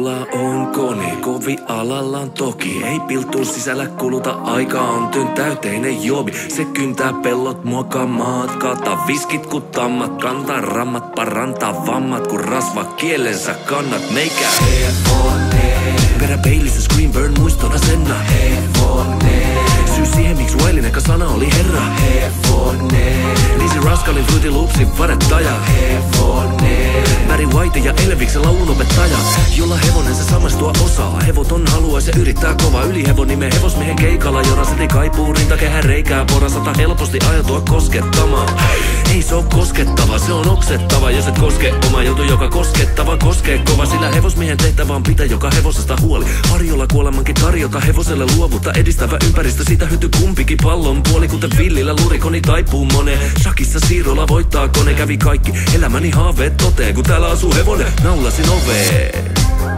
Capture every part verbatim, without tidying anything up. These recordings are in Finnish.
Mulla on kone, kovi alallaan toki. Ei pilttuu sisällä kuluta, aika on työn täyteinen jobi. Se kyntää pellot, muokaa maat, kaataa viskit ku tammat. Kantaa rammat, parantaa vammat, kun rasva kielensä kannat. Meikä hevonen, perä peilissä screen burn muistona senna. Hevonen, syy siihen miksi Wilin eka sana oli herra. Hevonen, Lizzy Rascalin Fruity Loopsin varettaja. Hevonen, Barry White ja Elviksen laulunopettaja, jolla hevonen se samastua osaa. Hevoton haluaa se yrittää kova ylihevo nimen hevosmiehen keikalla. Joraseti kaipuu rintakehän reikää porasata helposti ajatua koskettamaan. Ei se oo koskettava, se on oksettava. Jos et koske oma joutu joka koskettava koskee kova. Sillä hevosmiehen tehtävä on pitää joka hevosesta huoli. Harjolla kuolemankin tarjota hevoselle luovuutta edistävä ympäristö. Siitä hyöty kumpikin pallon puoli. Kuten villillä lurikoni taipuu moneen. Shakissa siirrolla voittaa kone. Kävi kaikki elämäni haaveet toteen, kun täällä asuu hevonen. Naulasin oveen.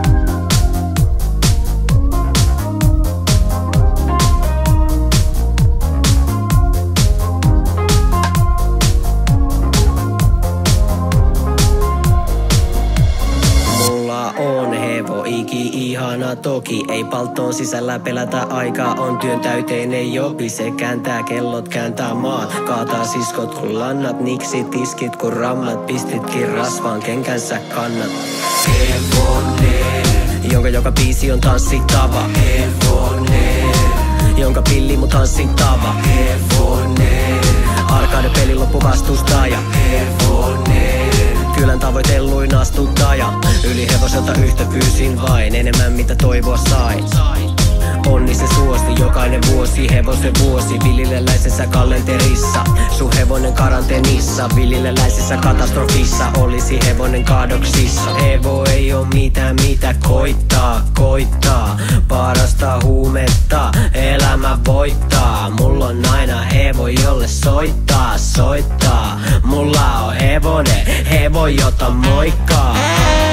Iki ihana toki, ei palttoon sisällä pelätä, aikaa on työn täyteinen jobi. Se kääntää kellot, kääntää maat, kaataa siskot kun lannat. Niksi tiskit kun rammat, pistitkin rasvaan kenkänsä kannat. Hevonen, jonka joka biisi on tanssittava. Hevonen, jonka pilli mun tanssittava. Hevonen, arcade pelin loppu vastustaja. Hevonen, kylän tavoitelluin astuttaja. Yli hevoselta yhtä pyysin vain, enemmän mitä toivoa sain. Onni se suosti jokainen vuosi, hevosen vuosi villilleläisessä kalenterissa. Sun hevonen karanteenissa, villilleläisessä katastrofissa. Olisi hevonen kadoksissa. Hevo ei oo mitään mitä koittaa, koittaa. Parasta huumetta, elämä voittaa. Mulla on aina hevo jolle soittaa, soittaa. Mulla on hevonen, hevo jota moikkaa.